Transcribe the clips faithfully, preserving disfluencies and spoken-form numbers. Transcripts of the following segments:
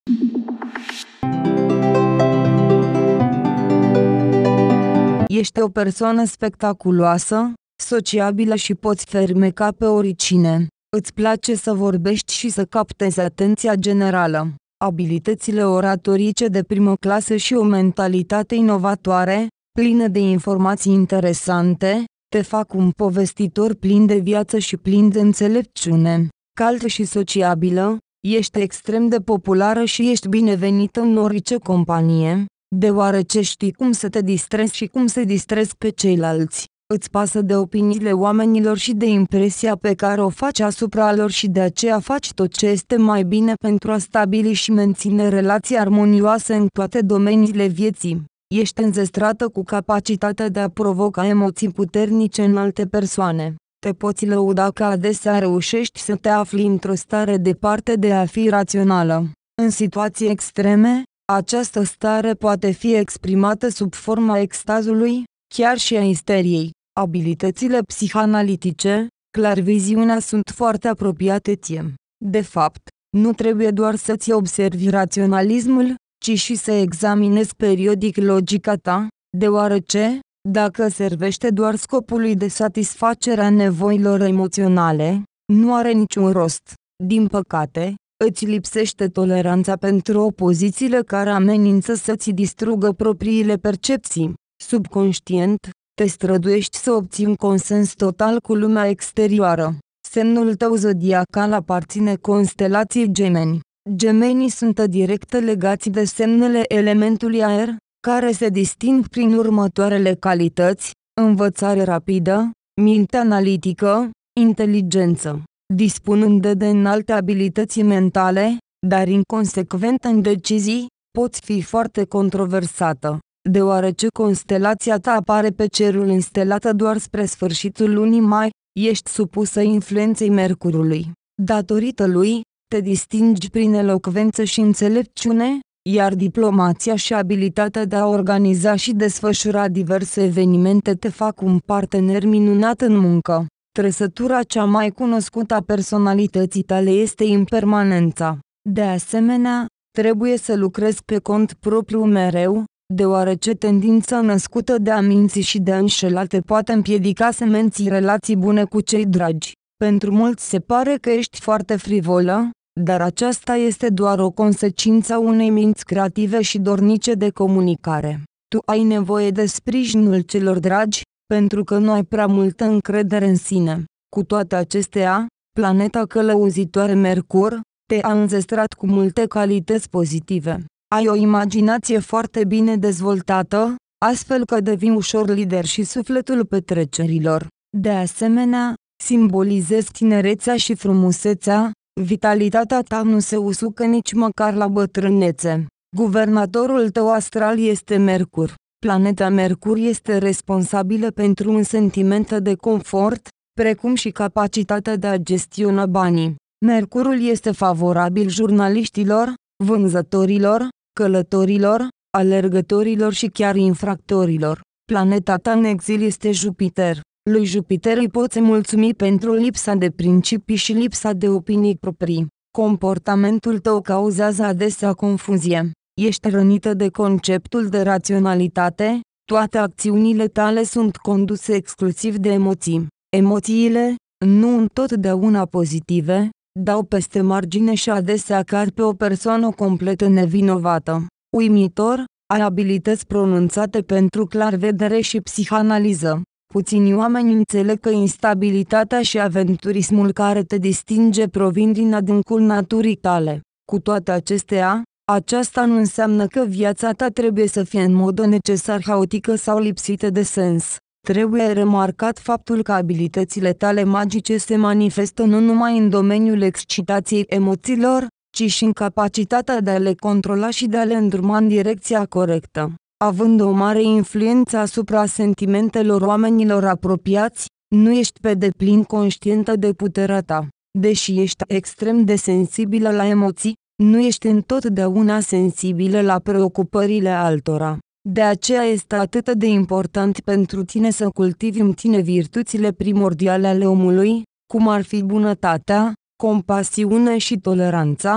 Ești o persoană spectaculoasă, sociabilă și poți fermeca pe oricine. Îți place să vorbești și să captezi atenția generală. Abilitățile oratorice de primă clasă și o mentalitate inovatoare, plină de informații interesante, te fac un povestitor plin de viață și plin de înțelepciune. Cald și sociabilă, ești extrem de populară și ești binevenită în orice companie, deoarece știi cum să te distrezi și cum să distrezi pe ceilalți. Îți pasă de opiniile oamenilor și de impresia pe care o faci asupra lor și de aceea faci tot ce este mai bine pentru a stabili și menține relații armonioase în toate domeniile vieții. Ești înzestrată cu capacitatea de a provoca emoții puternice în alte persoane. Te poți lăuda că adesea reușești să te afli într-o stare departe de a fi rațională. În situații extreme, această stare poate fi exprimată sub forma extazului, chiar și a isteriei. Abilitățile psihanalitice, clarviziunea sunt foarte apropiate ție. De fapt, nu trebuie doar să-ți observi raționalismul, ci și să examinezi periodic logica ta, deoarece, dacă servește doar scopului de satisfacere a nevoilor emoționale, nu are niciun rost. Din păcate, îți lipsește toleranța pentru opozițiile care amenință să-ți distrugă propriile percepții. Subconștient, te străduiești să obții un consens total cu lumea exterioară. Semnul tău zodiacal aparține constelației Gemeni. Gemenii sunt direct legați de semnele elementului aer, care se disting prin următoarele calități: învățare rapidă, minte analitică, inteligență. Dispunând de înalte abilități mentale, dar inconsecventă în decizii, poți fi foarte controversată. Deoarece constelația ta apare pe cerul înstelată doar spre sfârșitul lunii mai, ești supusă influenței Mercurului. Datorită lui, te distingi prin elocvență și înțelepciune, iar diplomația și abilitatea de a organiza și desfășura diverse evenimente te fac un partener minunat în muncă. Trăsătura cea mai cunoscută a personalității tale este impermanența. De asemenea, trebuie să lucrezi pe cont propriu mereu, deoarece tendința născută de a minți și de a înșela te poate împiedica să menții relații bune cu cei dragi. Pentru mulți se pare că ești foarte frivolă, dar aceasta este doar o consecință a unei minți creative și dornice de comunicare. Tu ai nevoie de sprijinul celor dragi, pentru că nu ai prea multă încredere în sine. Cu toate acestea, planeta călăuzitoare Mercur te-a înzestrat cu multe calități pozitive. Ai o imaginație foarte bine dezvoltată, astfel că devii ușor lider și sufletul petrecerilor. De asemenea, simbolizezi tinerețea și frumusețea, vitalitatea ta nu se usucă nici măcar la bătrânețe. Guvernatorul tău astral este Mercur. Planeta Mercur este responsabilă pentru un sentiment de confort, precum și capacitatea de a gestiona banii. Mercurul este favorabil jurnaliștilor, vânzătorilor, călătorilor, alergătorilor și chiar infractorilor. Planeta ta în exil este Jupiter. Lui Jupiter îi poți mulțumi pentru lipsa de principii și lipsa de opinii proprii. Comportamentul tău cauzează adesea confuzie. Ești rănită de conceptul de raționalitate, toate acțiunile tale sunt conduse exclusiv de emoții. Emoțiile, nu întotdeauna pozitive, dau peste margine și adesea cad pe o persoană complet nevinovată. Uimitor, ai abilități pronunțate pentru clarvedere și psihanaliză. Puțini oameni înțeleg că instabilitatea și aventurismul care te distinge provin din adâncul naturii tale. Cu toate acestea, aceasta nu înseamnă că viața ta trebuie să fie în mod necesar haotică sau lipsită de sens. Trebuie remarcat faptul că abilitățile tale magice se manifestă nu numai în domeniul excitației emoțiilor, ci și în capacitatea de a le controla și de a le îndruma în direcția corectă. Având o mare influență asupra sentimentelor oamenilor apropiați, nu ești pe deplin conștientă de puterea ta. Deși ești extrem de sensibilă la emoții, nu ești întotdeauna sensibilă la preocupările altora. De aceea este atât de important pentru tine să cultivi în tine virtuțile primordiale ale omului, cum ar fi bunătatea, compasiune și toleranța,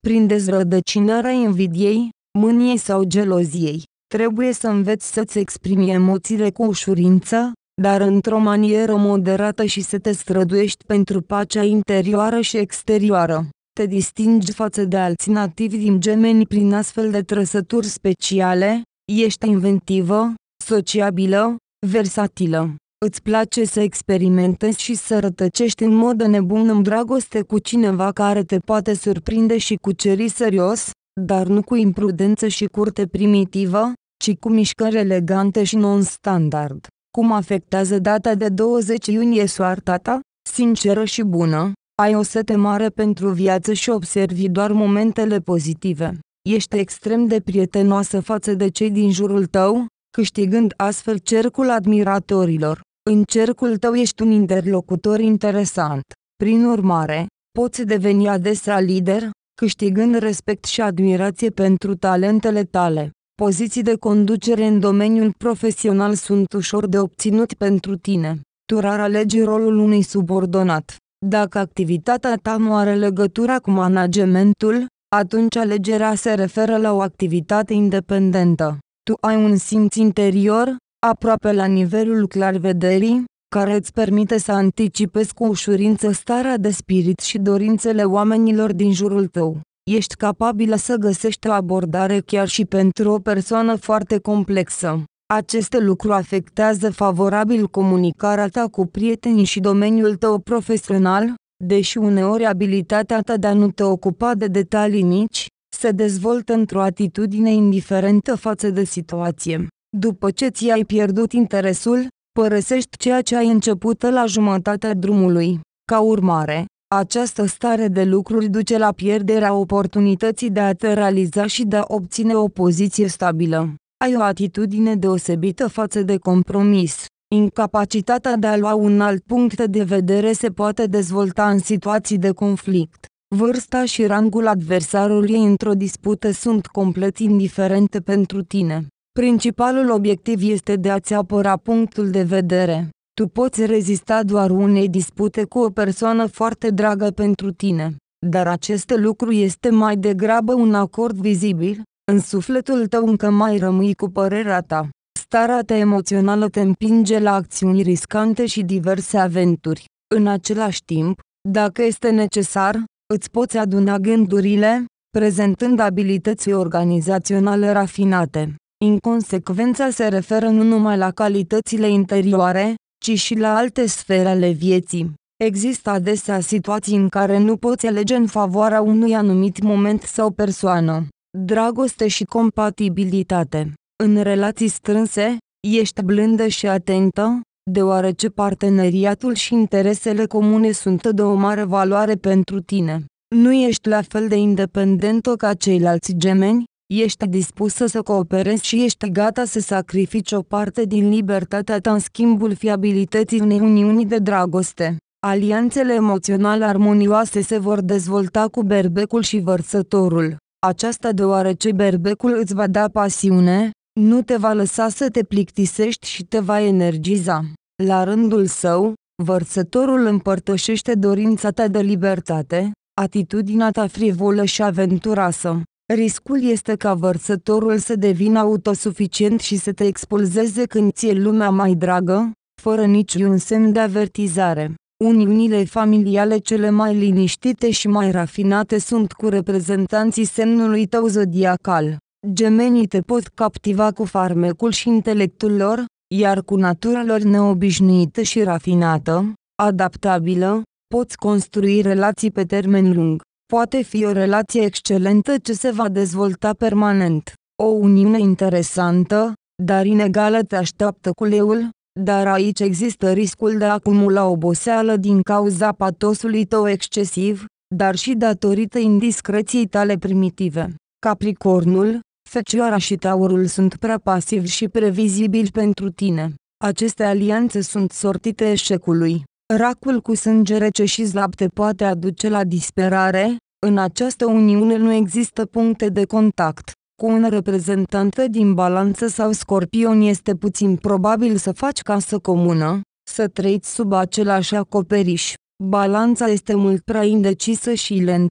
Prindeți rădăcinarea invidiei, mâniei sau geloziei. Trebuie să înveți să-ți exprimi emoțiile cu ușurință, dar într-o manieră moderată și să te străduiești pentru pacea interioară și exterioară. Te distingi față de alții nativi din Gemeni prin astfel de trăsături speciale, ești inventivă, sociabilă, versatilă. Îți place să experimentezi și să rătăcești în mod nebun în dragoste cu cineva care te poate surprinde și cuceri serios, dar nu cu imprudență și curte primitivă, ci cu mișcări elegante și non-standard. Cum afectează data de douăzeci iunie soarta ta? Sinceră și bună, ai o sete mare pentru viață și observi doar momentele pozitive. Ești extrem de prietenoasă față de cei din jurul tău, câștigând astfel cercul admiratorilor. În cercul tău ești un interlocutor interesant. Prin urmare, poți deveni adesea lider, câștigând respect și admirație pentru talentele tale. Poziții de conducere în domeniul profesional sunt ușor de obținut pentru tine. Tu rar alegi rolul unui subordonat. Dacă activitatea ta nu are legătură cu managementul, atunci alegerea se referă la o activitate independentă. Tu ai un simț interior, aproape la nivelul clarvederii, care îți permite să anticipezi cu ușurință starea de spirit și dorințele oamenilor din jurul tău. Ești capabilă să găsești o abordare chiar și pentru o persoană foarte complexă. Aceste lucruri afectează favorabil comunicarea ta cu prietenii și domeniul tău profesional, deși uneori abilitatea ta de a nu te ocupa de detalii mici se dezvoltă într-o atitudine indiferentă față de situație. După ce ți-ai pierdut interesul, părăsești ceea ce ai început la jumătatea drumului. Ca urmare, această stare de lucruri duce la pierderea oportunității de a te realiza și de a obține o poziție stabilă. Ai o atitudine deosebită față de compromis. Incapacitatea de a lua un alt punct de vedere se poate dezvolta în situații de conflict. Vârsta și rangul adversarului într-o dispută sunt complet indiferente pentru tine. Principalul obiectiv este de a-ți apăra punctul de vedere. Tu poți rezista doar unei dispute cu o persoană foarte dragă pentru tine, dar acest lucru este mai degrabă un acord vizibil. În sufletul tău încă mai rămâi cu părerea ta. Starea ta emoțională te împinge la acțiuni riscante și diverse aventuri. În același timp, dacă este necesar, îți poți aduna gândurile, prezentând abilități organizaționale rafinate. Inconsecvența se referă nu numai la calitățile interioare, ci și la alte sfere ale vieții. Există adesea situații în care nu poți alege în favoarea unui anumit moment sau persoană. Dragoste și compatibilitate. În relații strânse, ești blândă și atentă, deoarece parteneriatul și interesele comune sunt de o mare valoare pentru tine. Nu ești la fel de independentă ca ceilalți gemeni, ești dispusă să cooperezi și ești gata să sacrifici o parte din libertatea ta în schimbul fiabilității unei uniuni de dragoste. Alianțele emoționale armonioase se vor dezvolta cu berbecul și vărsătorul. Aceasta deoarece berbecul îți va da pasiune, nu te va lăsa să te plictisești și te va energiza. La rândul său, vărsătorul împărtășește dorința ta de libertate, atitudinea ta frivolă și aventuroasă. Riscul este ca vărsătorul să devină autosuficient și să te expulzeze când ți-e lumea mai dragă, fără niciun semn de avertizare. Uniunile familiale cele mai liniștite și mai rafinate sunt cu reprezentanții semnului tău zodiacal. Gemenii te pot captiva cu farmecul și intelectul lor, iar cu natura lor neobișnuită și rafinată, adaptabilă, poți construi relații pe termen lung. Poate fi o relație excelentă ce se va dezvolta permanent. O uniune interesantă, dar inegală te așteaptă cu leul, dar aici există riscul de a acumula oboseală din cauza patosului tău excesiv, dar și datorită indiscreției tale primitive. Capricornul, Fecioara și Taurul sunt prea pasivi și previzibili pentru tine. Aceste alianțe sunt sortite eșecului. Racul cu sânge rece și slab te poate aduce la disperare. În această uniune nu există puncte de contact. Cu un reprezentant din Balanță sau Scorpion este puțin probabil să faci casă comună, să trăiți sub același acoperiș. Balanța este mult prea indecisă și lentă,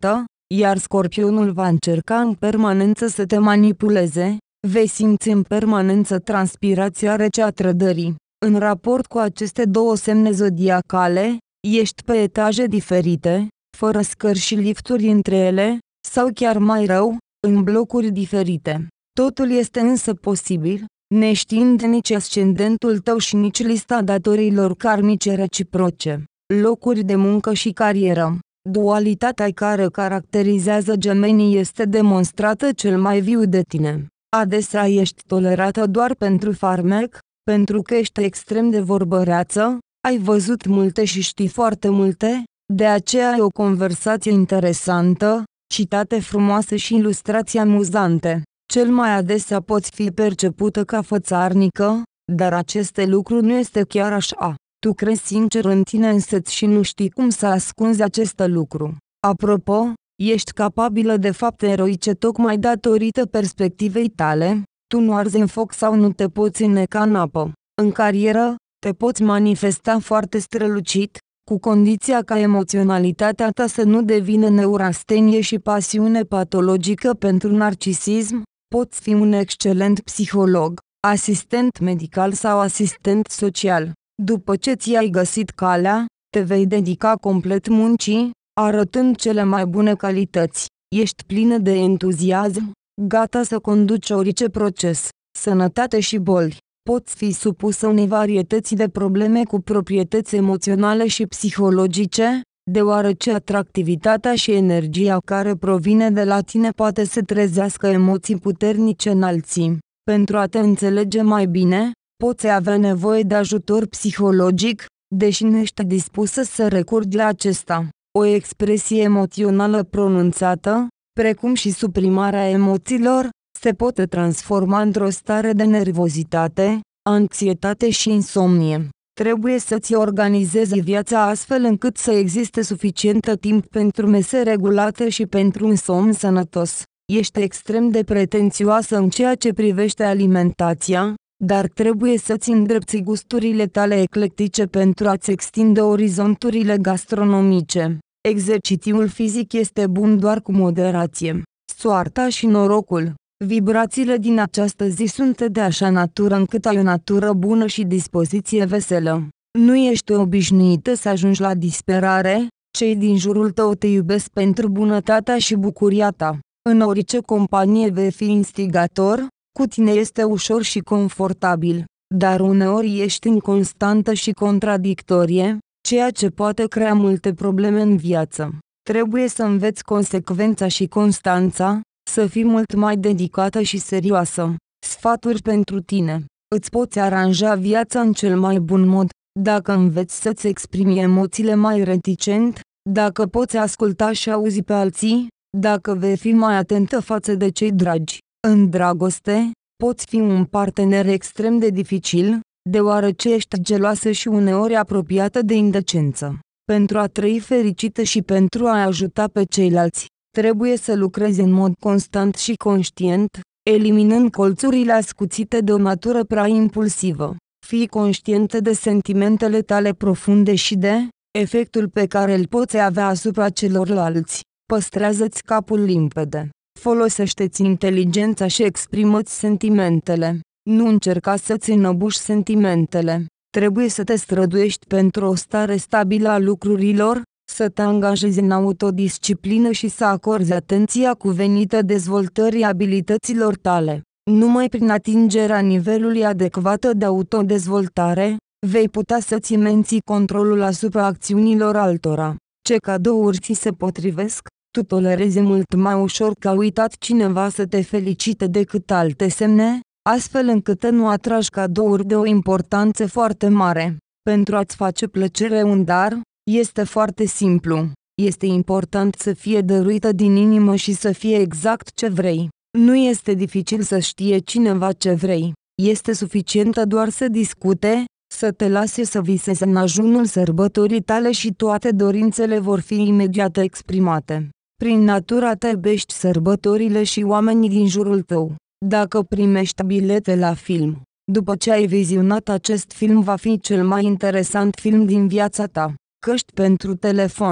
iar Scorpionul va încerca în permanență să te manipuleze, vei simți în permanență transpirația rece a trădării. În raport cu aceste două semne zodiacale, ești pe etaje diferite, fără scări și lifturi între ele, sau chiar mai rău, în blocuri diferite. Totul este însă posibil, neștiind nici ascendentul tău și nici lista datoriilor karmice reciproce. Locuri de muncă și carieră. Dualitatea care caracterizează Gemenii este demonstrată cel mai viu de tine. Adesea ești tolerată doar pentru farmec, pentru că ești extrem de vorbăreață, ai văzut multe și știi foarte multe, de aceea ai o conversație interesantă, citate frumoase și ilustrații amuzante. Cel mai adesea poți fi percepută ca fățarnică, dar aceste lucruri nu este chiar așa. Tu crezi sincer în tine însăți și nu știi cum să ascunzi acest lucru. Apropo, ești capabilă de fapte eroice tocmai datorită perspectivei tale, tu nu arzi în foc sau nu te poți înneca în apă. În carieră, te poți manifesta foarte strălucit, cu condiția ca emoționalitatea ta să nu devină neurastenie și pasiune patologică pentru narcisism, poți fi un excelent psiholog, asistent medical sau asistent social. După ce ți-ai găsit calea, te vei dedica complet muncii, arătând cele mai bune calități. Ești plină de entuziasm, gata să conduci orice proces. Sănătate și boli. Poți fi supusă unei varietăți de probleme cu proprietăți emoționale și psihologice, deoarece atractivitatea și energia care provine de la tine poate să trezească emoții puternice în alții. Pentru a te înțelege mai bine, poți avea nevoie de ajutor psihologic, deși nu ești dispusă să recurgi la acesta. O expresie emoțională pronunțată, precum și suprimarea emoțiilor, se poate transforma într-o stare de nervozitate, anxietate și insomnie. Trebuie să-ți organizezi viața astfel încât să existe suficientă timp pentru mese regulate și pentru un somn sănătos. Ești extrem de pretențioasă în ceea ce privește alimentația, dar trebuie să-ți îndrepți gusturile tale eclectice pentru a-ți extinde orizonturile gastronomice. Exercițiul fizic este bun doar cu moderație. Soarta și norocul. Vibrațiile din această zi sunt de așa natură încât ai o natură bună și dispoziție veselă. Nu ești obișnuită să ajungi la disperare, cei din jurul tău te iubesc pentru bunătatea și bucuria ta. În orice companie vei fi instigator, cu tine este ușor și confortabil, dar uneori ești inconstantă și contradictorie, ceea ce poate crea multe probleme în viață. Trebuie să înveți consecvența și constanța, să fii mult mai dedicată și serioasă. Sfaturi pentru tine. Îți poți aranja viața în cel mai bun mod, dacă înveți să-ți exprimi emoțiile mai reticent, dacă poți asculta și auzi pe alții, dacă vei fi mai atentă față de cei dragi. În dragoste, poți fi un partener extrem de dificil, deoarece ești geloasă și uneori apropiată de indecență. Pentru a trăi fericită și pentru a ajuta pe ceilalți, trebuie să lucrezi în mod constant și conștient, eliminând colțurile ascuțite de o natură prea impulsivă. Fii conștientă de sentimentele tale profunde și de efectul pe care îl poți avea asupra celorlalți. Păstrează-ți capul limpede. Folosește-ți inteligența și exprimă-ți sentimentele. Nu încerca să-ți înăbuși sentimentele. Trebuie să te străduiești pentru o stare stabilă a lucrurilor, să te angajezi în autodisciplină și să acorzi atenția cuvenită dezvoltării abilităților tale. Numai prin atingerea nivelului adecvat de autodezvoltare, vei putea să-ți menții controlul asupra acțiunilor altora. Ce cadouri ți se potrivesc? Tu tolerezi mult mai ușor ca uitat cineva să te felicite decât alte semne, astfel încât nu atragi cadouri de o importanță foarte mare. Pentru a-ți face plăcere un dar, este foarte simplu. Este important să fie dăruită din inimă și să fie exact ce vrei. Nu este dificil să știe cineva ce vrei. Este suficientă doar să discute, să te lase să visezi în ajunul sărbătorii tale și toate dorințele vor fi imediat exprimate. Prin natura ta iubești sărbătorile și oamenii din jurul tău. Dacă primești bilete la film, după ce ai vizionat acest film va fi cel mai interesant film din viața ta. Căști pentru telefon.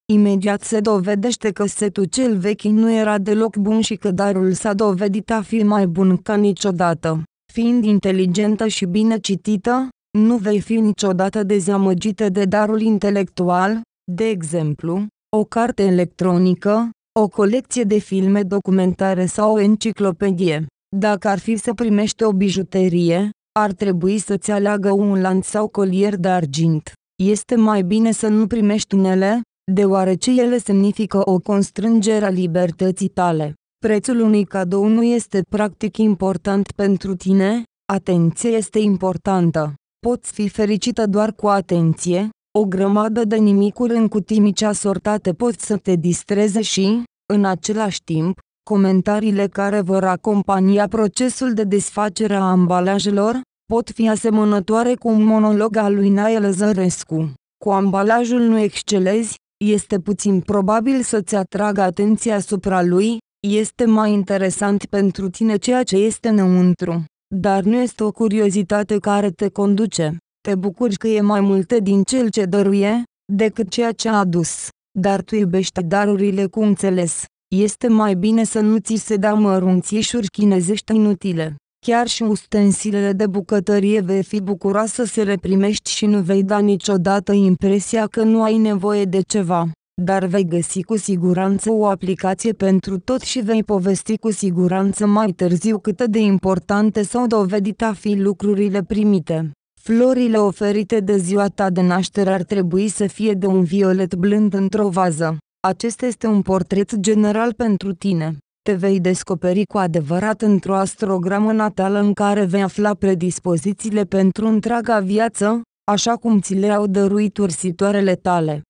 Imediat se dovedește că setul cel vechi nu era deloc bun și că darul s-a dovedit a fi mai bun ca niciodată. Fiind inteligentă și bine citită, nu vei fi niciodată dezamăgită de darul intelectual, de exemplu, o carte electronică, o colecție de filme documentare sau o enciclopedie. Dacă ar fi să primești o bijuterie, ar trebui să-ți aleagă un lanț sau colier de argint. Este mai bine să nu primești unele, deoarece ele semnifică o constrângere a libertății tale. Prețul unui cadou nu este practic important pentru tine, atenția este importantă. Poți fi fericită doar cu atenție, o grămadă de nimicuri în cutii mici asortate pot să te distreze și, în același timp, comentariile care vor acompania procesul de desfacere a ambalajelor, pot fi asemănătoare cu un monolog al lui Nae Lăzărescu. Cu ambalajul nu excelezi, este puțin probabil să-ți atragă atenția asupra lui, este mai interesant pentru tine ceea ce este înăuntru, dar nu este o curiozitate care te conduce. Te bucuri că e mai multe din cel ce dăruie, decât ceea ce a adus, dar tu iubești darurile cu înțeles. Este mai bine să nu ți se dea mărunțișuri chinezești inutile. Chiar și ustensilele de bucătărie vei fi bucuroasă să le primești și nu vei da niciodată impresia că nu ai nevoie de ceva, dar vei găsi cu siguranță o aplicație pentru tot și vei povesti cu siguranță mai târziu cât de importante s-au dovedit a fi lucrurile primite. Florile oferite de ziua ta de naștere ar trebui să fie de un violet blând într-o vază. Acesta este un portret general pentru tine. Te vei descoperi cu adevărat într-o astrogramă natală în care vei afla predispozițiile pentru întreaga viață, așa cum ți le-au dăruit ursitoarele tale.